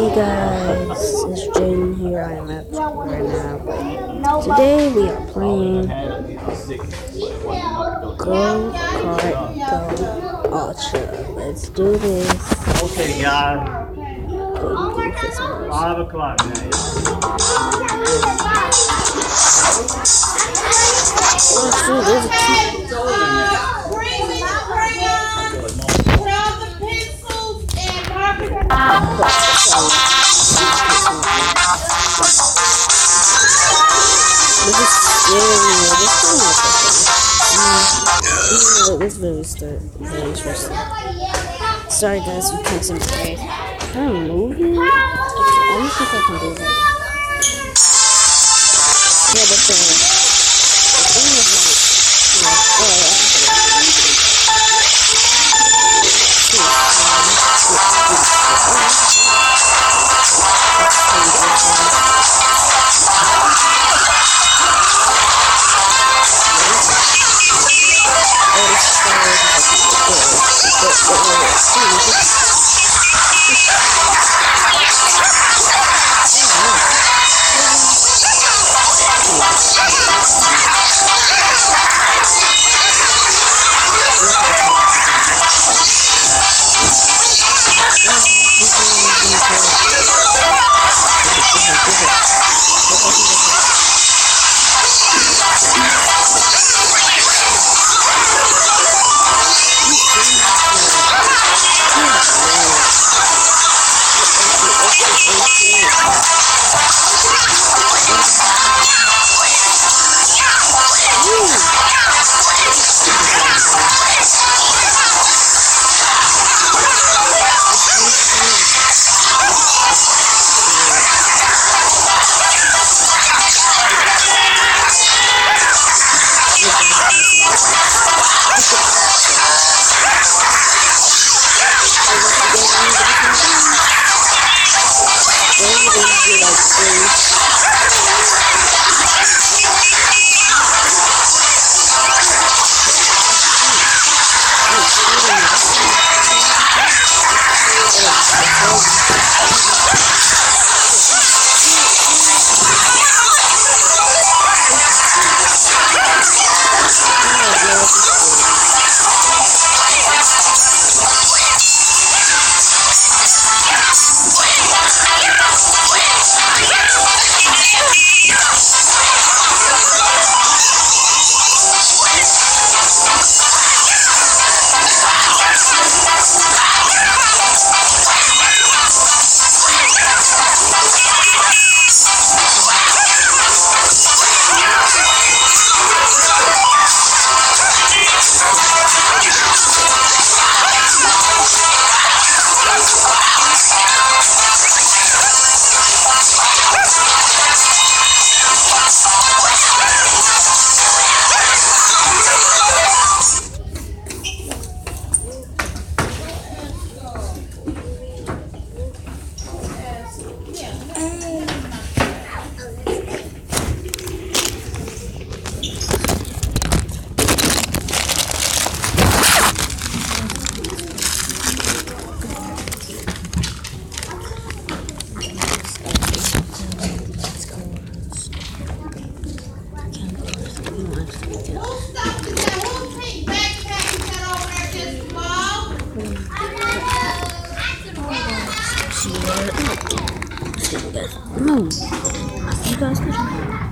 Hey guys, it's Jaden here. I am at school right now. Today we are playing Go Kart Go Ultra. Let's do this. Okay, guys. Go 5 o'clock now. There's a key. This is scary. This really very interesting. Sorry guys, we can't see my face. Can I move it? Let me see if I can do that. Yeah, but the thing is like, oh, no. You guys